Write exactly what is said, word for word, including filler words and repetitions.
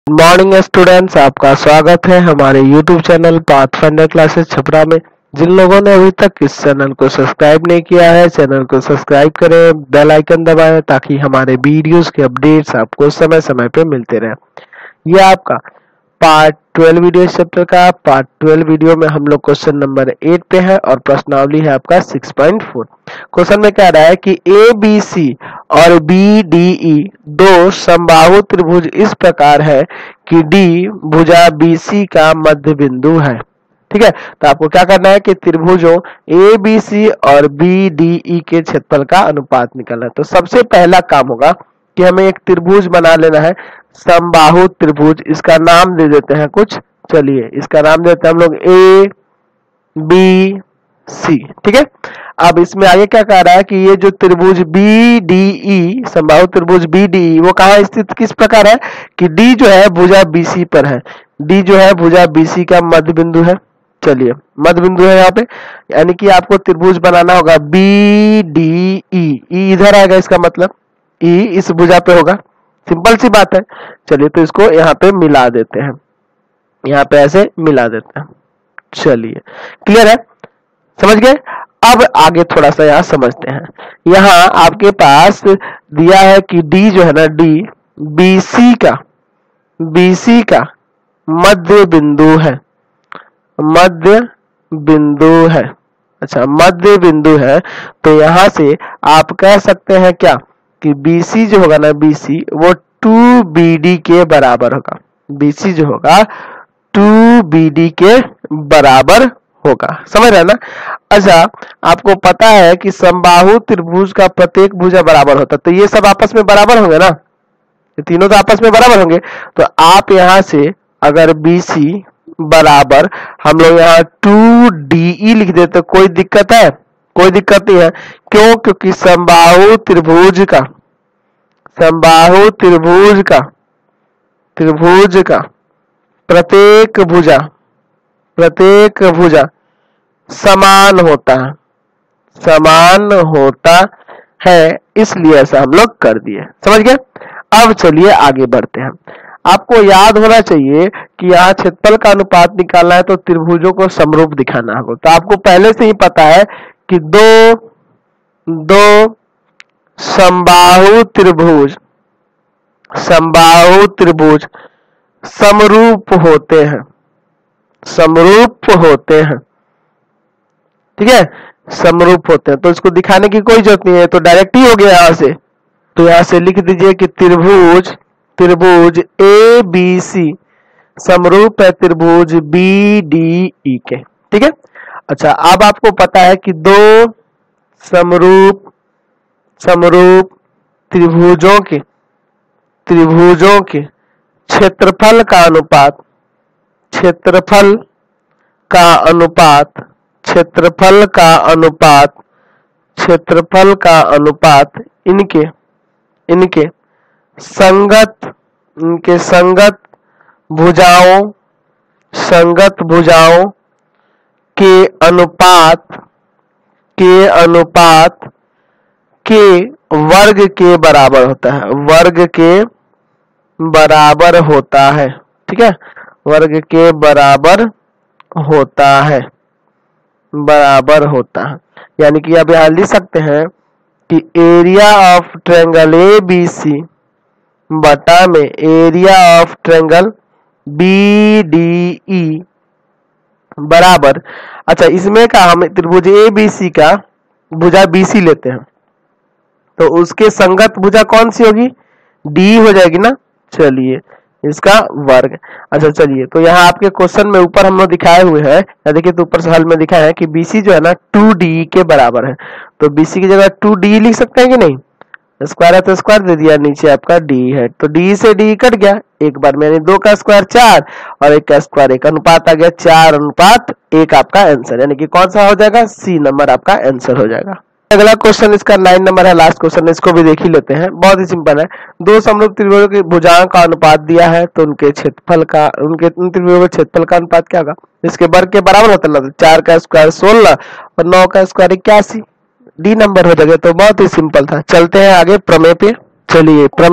Morning students, आपका स्वागत है हमारे YouTube channel Pathfinder classes Chhapra में। जिन लोगों ने अभी तक इस चैनल को सब्सक्राइब नहीं किया है, चैनल को सब्सक्राइब करें, बेल आइकन दबाएं ताकि हमारे वीडियोस के अपडेट्स आपको समय समय पे मिलते रहे। ये आपका पार्ट ट्वेल्व वीडियो चैप्टर का पार्ट ट्वेल्व वीडियो में हम लोग क्वेश्चन नंबर एट पे है और प्रश्नावली है आपका सिक्स पॉइंट फोर। क्वेश्चन में कह रहा है कि ए बी सी और बी डी ई दो समबाहु त्रिभुज इस प्रकार है कि डी भुजा बीसी का मध्य बिंदु है। ठीक है, तो आपको क्या करना है कि त्रिभुजों ए बी सी और बी डी ई के क्षेत्रफल का अनुपात निकालना है। तो सबसे पहला काम होगा कि हमें एक त्रिभुज बना लेना है, समबाहु त्रिभुज। इसका नाम दे देते हैं कुछ, चलिए इसका नाम देते हैं हम लोग ए बी सी। ठीक है, अब इसमें आगे क्या कह रहा है कि ये जो त्रिभुज बी डी ई, समबाहु त्रिभुज बी डी ई, वो कहाँ स्थित किस प्रकार है कि डी जो है भुजा बीसी पर है। डी जो है भुजा बीसी का मध्य बिंदु है। चलिए मध्य बिंदु है यहाँ पे, यानी कि आपको त्रिभुज बनाना होगा बी डी ई। ई इधर आएगा, इसका मतलब ई इस भुजा पे होगा। सिंपल सी बात है। चलिए तो इसको यहाँ पे मिला देते हैं, यहाँ पे ऐसे मिला देते हैं। चलिए क्लियर है, समझ गए। अब आगे थोड़ा सा यहाँ समझते हैं। यहाँ आपके पास दिया है कि डी जो है ना, डी बीसी का बीसी का मध्य बिंदु है, मध्य बिंदु है। अच्छा, मध्य बिंदु है तो यहाँ से आप कह सकते हैं क्या कि B C जो होगा ना, B C वो टू बी डी के बराबर होगा। B C जो होगा टू बी डी के बराबर होगा, समझ रहे ना। अच्छा, आपको पता है कि समबाहु त्रिभुज का प्रत्येक भुजा बराबर होता है, तो ये सब आपस में बराबर होंगे ना, ये तीनों तो आपस में बराबर होंगे। तो आप यहाँ से अगर B C बराबर हम लोग यहाँ टू डी ई लिख देते तो कोई दिक्कत है? कोई दिक्कत नहीं है। क्यों? क्योंकि समबाहु त्रिभुज का समबाहु त्रिभुज का त्रिभुज का प्रत्येक भुजा प्रत्येक भुजा समान होता है, समान होता है, इसलिए ऐसा हम लोग कर दिए। समझ गए। अब चलिए आगे बढ़ते हैं। आपको याद होना चाहिए कि यहाँ क्षेत्रफल का अनुपात निकालना है तो त्रिभुजों को समरूप दिखाना होगा। तो आपको पहले से ही पता है कि दो दो समबाहु त्रिभुज समबाहु त्रिभुज समरूप होते हैं, समरूप होते हैं। ठीक है, समरूप होते हैं। तो इसको दिखाने की कोई जरूरत नहीं है, तो डायरेक्ट ही हो गया यहाँ से। तो यहाँ से लिख दीजिए कि त्रिभुज त्रिभुज ए बी सी समरूप है त्रिभुज बी डी ई के। ठीक है। अच्छा, अब आपको पता है कि दो समरूप समरूप त्रिभुजों के त्रिभुजों के क्षेत्रफल का अनुपात क्षेत्रफल का अनुपात क्षेत्रफल का अनुपात क्षेत्रफल का अनुपात इनके इनके संगत इनके संगत भुजाओं संगत भुजाओं के अनुपात के अनुपात के वर्ग के बराबर होता है, वर्ग के बराबर होता है। ठीक है, वर्ग के बराबर होता है बराबर होता है यानी कि आप यहाँ लिख सकते हैं कि area of triangle A B C बटा में area of triangle B D E बराबर। अच्छा, इसमें का हम त्रिभुज ए बी सी का भुजा बी सी लेते हैं तो उसके संगत भुजा कौन सी होगी? डी हो जाएगी ना। चलिए इसका वर्ग। अच्छा चलिए, तो यहाँ आपके क्वेश्चन में ऊपर हम लोग दिखाए हुए हैं, देखिए तो ऊपर से हल में दिखाया है कि B C जो है ना टू डी के बराबर है। तो B C की जगह टू डी लिख सकते हैं कि नहीं? स्क्वायर है तो स्क्वायर दे दिया, नीचे आपका D है तो D से D कट गया एक बार में, यानी दो का स्क्वायर चार और एक का स्क्वायर एक, अनुपात आ गया चार अनुपात एक आपका आंसर, यानी कि कौन सा हो जाएगा? सी नंबर आपका आंसर हो जाएगा। अगला क्वेश्चन इसका नाइन नंबर है, लास्ट क्वेश्चन, इसको भी देख ही लेते हैं। बहुत ही सिंपल है। दो समरूप त्रिभुजों की भुजाओं का अनुपात दिया है तो उनके क्षेत्रफल का उनके उन त्रिभुजों के क्षेत्रफल का अनुपात क्या होगा? इसके वर्ग के बराबर होता है ना, चार का स्क्वायर सोलह और नौ का स्क्वायर इक्यासी, डी नंबर हो जाएगा। तो बहुत ही सिंपल था। चलते हैं आगे प्रमेय पे। चलिए प्रमेय